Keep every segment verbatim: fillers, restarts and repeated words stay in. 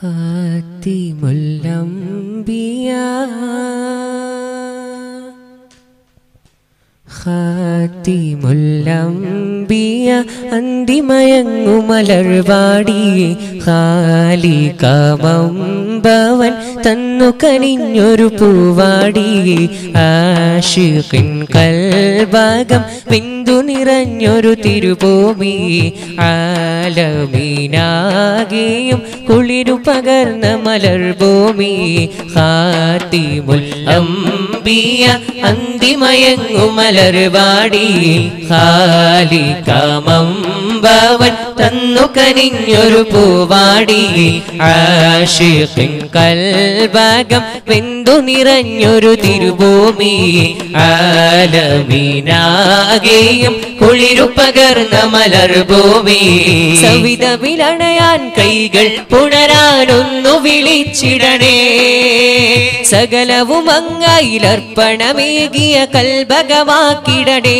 ഖാതിമുൽ അംബിയ ഖാതിമുൽ അംബിയ അന്തിമയങ്ങുമലർവാടി ഖാലികമംബവൻ തന്നു കനിഞ്ഞൊരു പൂവാടി ആശിഖിൻ കൽബകം ബിന്ദു നിറഞ്ഞൊരു തിരുഭൂമി ആലമീനാകെയും കുളിരു പകർന്ന മലർഭൂമി ഖാതിമുൽ അംബിയ അന്തിമയങ്ങുമലർവാടി ഖാലികമംബവൻ തന്നു കനിഞ്ഞൊരു പൂവാടി ആശിഖിൻ കൽബകം ബിന്ദു നിറഞ്ഞൊരു തിരുഭൂമി ആലമീനാകെയും കുളിരു പകർന്ന മലർഭൂമി സവിധമിലണയാൻ കൈകൾ പുണരാനൊന്നു വിളിച്ചിടണേ സകലവും അങ്ങയിലർപ്പണമേകിയ കൽബകമാക്കിടണേ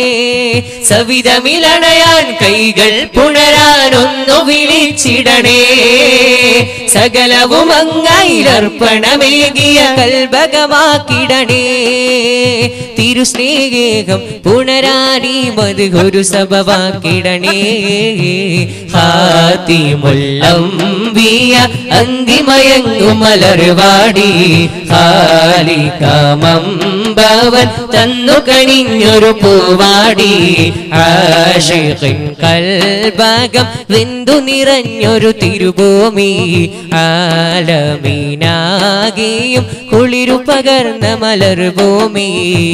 സവിധമിലണയാൻ കൈകൾ പുണരാനൊന്നു വിളിച്ചിടണേ സകലവും അങ്ങയിലർപ്പണമേകിയ കൽബകമാക്കിടണേ തിരുസ്നേഹം പുണരാനി മധുഗുരു സഭവാക്കിടണേ ഖാതിമുൽ അംബിയ അന്തിമയങ്ങുമലർവാടി ഖാലികമംബവൻ തന്നു കനിഞ്ഞൊരു പൂവാടി ആശിഖിൻ കൽബകം ബിന്ദു നിറഞ്ഞൊരു തിരുഭൂമി ആലമീനാകെയും കുളിരു പകർന്ന മലർഭൂമി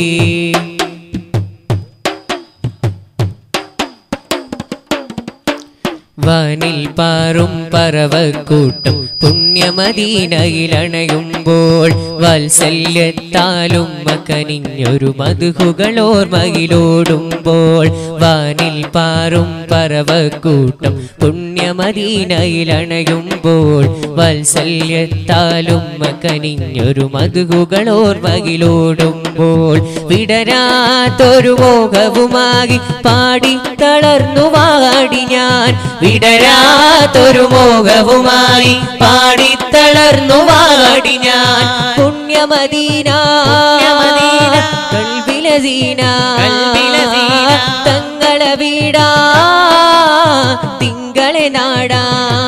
വാനിൽ പാറും പറവക്കൂട്ടം പുണ്യമദീനയിലണയുമ്പോൾ വാത്സല്യത്താലും കനിഞ്ഞൊരു മധുഹുകൾ ഓർമ്മയിലോടുമ്പോൾ വാനിൽ പാറും പറവക്കൂട്ടം പുണ്യമദീനയിലണയുമ്പോൾ വാത്സല്യത്താലും കനിഞ്ഞൊരു മധുഹുകൾ ഓർമ്മയിലോടുമ്പോൾ വിടരാത്തൊരു മോഹവുമായി പാടി തളർന്നു വാടി ഞാൻ വിടരാത്തൊരു മോഹവുമായി പാടി തളർന്നു വാടി ഞാൻ പുണ്യമദീന കൽബിലസീന തങ്ങളെ വീടാ തിങ്കളെ നാടാ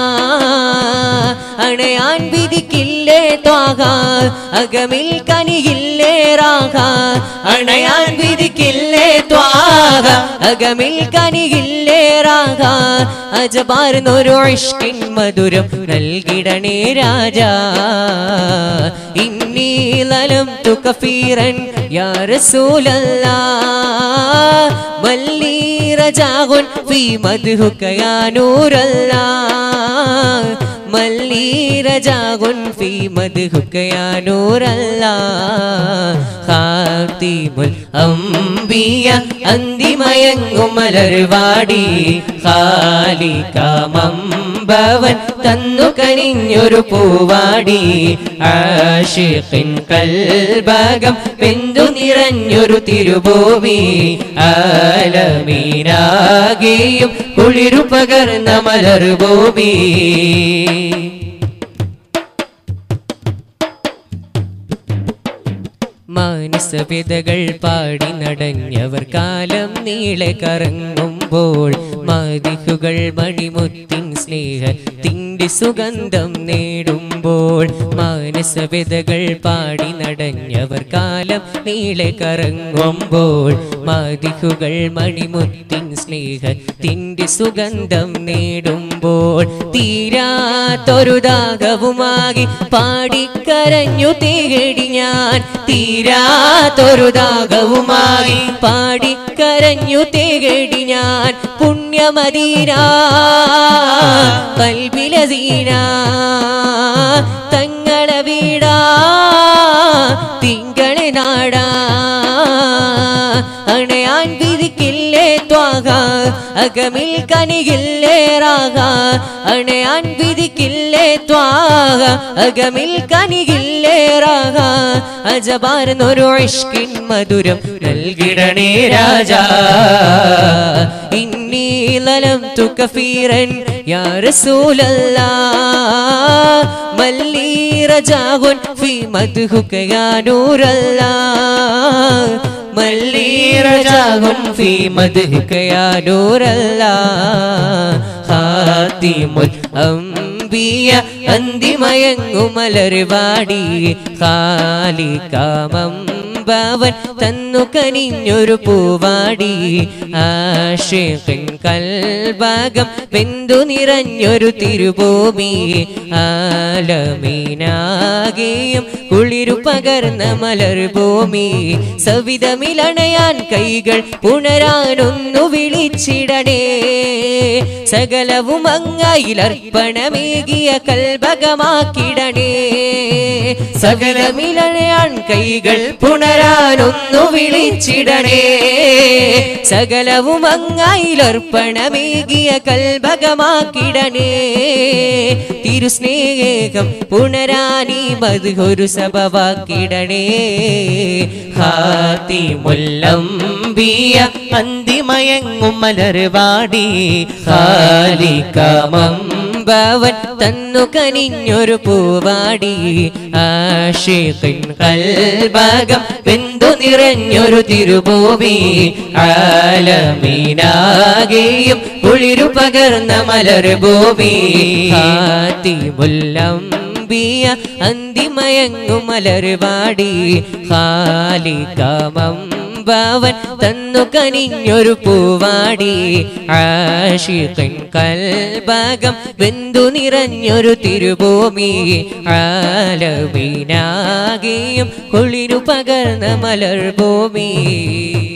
അണയാൻ വിധിക്കില്ലേ ത്വാഹ അകമിൽ കനിയില്ലേ റാഹ അണയാൻ വിധിക്കില്ലേ ത്വാഹ അകമിൽ കനിയില്ലേ റാഹ അജബാർന്നൊരു ഇഷ്കിൻ മധുരം നൽകിടണേ രാജാ ഇന്നി ലലംതു കഫീറൻ യാ റസൂലല്ലാഹ് മല്ലി റജാഉൻ ഫീ മദ്ഹുക യാ നൂറല്ലാഹ് മല്ലി റജാഉൻ ഫീ മദ്ഹുക യാ നൂറല്ലാഹ് ഖാതിമുൽ അംബിയ അന്തിമയങ്ങുമലർവാടി ഖാലികമംബവൻ തന്നു കനിഞ്ഞൊരു പൂവാടി ആശിഖിൻ കൽബകം ബിന്ദു നിറഞ്ഞൊരു തിരുഭൂമി ആലമീനാകെയും കുളിരു പകർന്ന മലർഭൂമി മാനസവിതകൾ പാടി നടഞ്ഞവർ കാലം നീളെ കറങ്ങുമ്പോൾ മദിഹുകൾ മണിമുത്തിൻ സ്നേഹത്തിൻ്റെ സുഗന്ധം നേടുമ്പോൾ മാനസവിതകൾ പാടി നടഞ്ഞവർ കാലം നീളെ കറങ്ങുമ്പോൾ മദിഹുകൾ മണിമുത്തിൻ സ്നേഹത്തിൻ്റെ സുഗന്ധം നേടുമ്പോൾ തീരാത്തൊരു ദാഹവുമായി പാടിക്കരഞ്ഞു തേടി ഞാൻ തീരാത്തൊരു ദാഹവുമായി പാടിക്കരഞ്ഞു തേടി ഞാൻ പുണ്യമദീന കൽബിലസീന തങ്ങളെ വീടാ തിങ്കളെ നാടാ അണയാൻ വിധിക്കില്ലേ ത്വാഹ അകമിൽ കനിയില്ലേ റാഹ അണയാൻ വിധിക്കില്ലേ ത്വാഹ അകമിൽ കനിയില്ലേ ദിലേറാക അജബാർന്നൊരു ഇഷ്കിൻ മധുരം നൽകിടണേ രാജാ ഇന്നി ലലംതു കഫീറൻ യാ റസൂലല്ലാഹ് മല്ലി റജാഉൻ ഫീ മദ്ഹുക യാ നൂറല്ലാഹ് മല്ലി റജാഉൻ ഫീ മദ്ഹുക യാ നൂറല്ലാഹ് ഖാതിമുൽ അംബിയ അന്തിമയങ്ങുമലർവാടി ഖാലികാമം ഭവൻ തന്നു കനിഞ്ഞൊരു പൂവാടി ആശിഖിൻ കൽബകം ബിന്ദു നിറഞ്ഞൊരു തിരുഭൂമി ആലമീനാകെയും കുളിരു പകർന്ന മലർഭൂമി സവിധമിലണയാൻ കൈകൾ പുണരാനൊന്നു വിളിച്ചിടണേ സകലവും അങ്ങയിലർപ്പണമേകിയ കൽബകമാക്കിടണേ സകലമിലണയാൻ കൈകൾ പുണരാനൊന്നു വിളിച്ചിടണേ സകലവും അങ്ങയിലർപ്പണമേകിയ കൽബകമാക്കിടണേ തിരുസ്നേഹം പുണരാനീ മദ്ഹൊരു സബവാക്കിടണേ ഖാതിമുൽ അംബിയ അന്തിമയങ്ങും മലർവാടി ഖാലികാമം ഭവൻ തന്നു കനിഞ്ഞൊരു പൂവാടി ആശിഖിൻ കൽബകം ബിന്ദു നിറഞ്ഞൊരു തിരുഭൂമി ആലമീനാകെയും കുളിരു പകർന്ന മലർഭൂമി ഖാതിമുൽ അംബിയ അന്തിമയങ്ങും മലർവാടി ഖാലികാമം ഭവൻ തന്നു കനിഞ്ഞൊരു പൂവാടി ആശിഖിൻ കൽബകം ബിന്ദു നിറഞ്ഞൊരു തിരുഭൂമി ആലമീനാകെയും കുളിരു പകർന്ന മലർഭൂമി.